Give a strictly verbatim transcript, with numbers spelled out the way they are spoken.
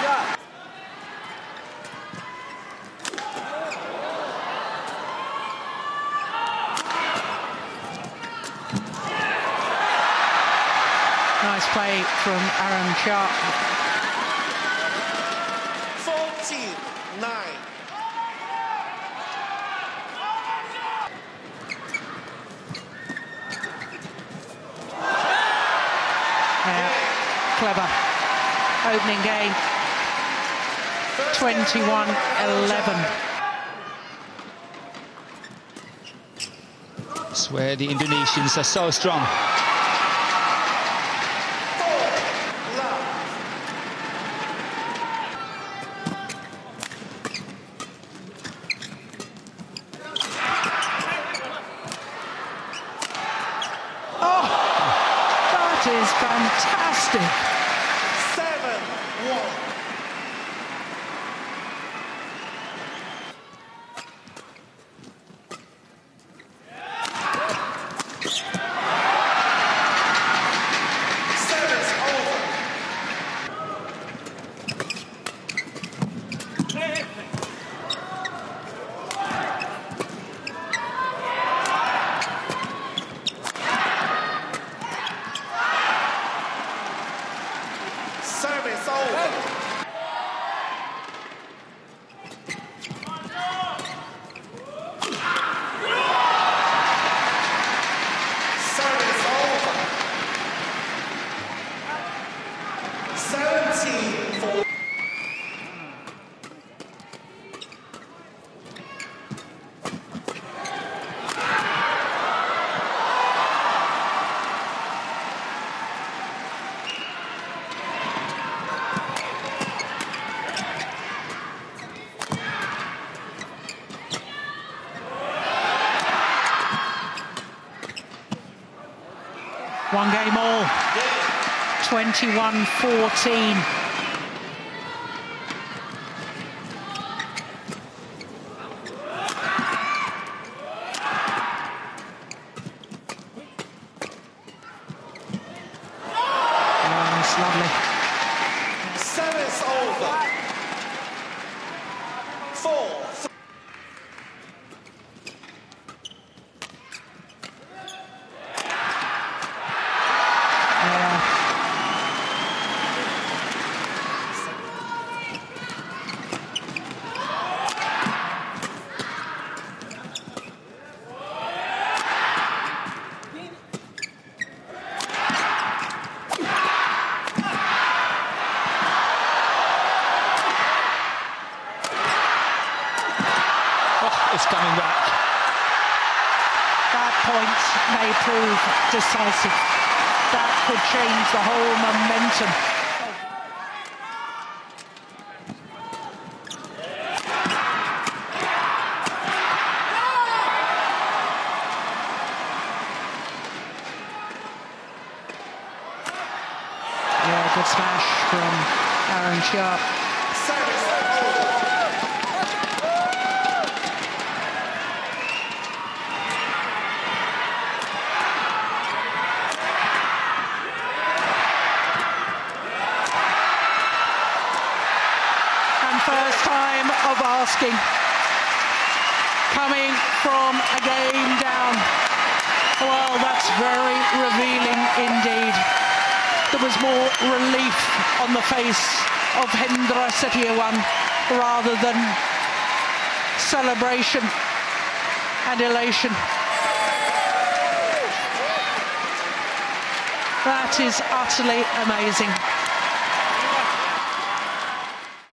Nice play from Aaron Sharp. fourteen nine. Yeah, clever. Opening game. twenty-one eleven. I swear the Indonesians are so strong. That is fantastic. seven one. Service over. Service over. Service over. seventeen four. One game all. twenty-one fourteen. Oh, it's lovely. Service over. Four. It's coming back. That point may prove decisive. That could change the whole momentum. Yeah, good smash from Aaron Sharp. Service over. First time of asking, coming from a game down. Well, that's very revealing indeed. There was more relief on the face of Ahsan Setiawan rather than celebration and elation. That is utterly amazing.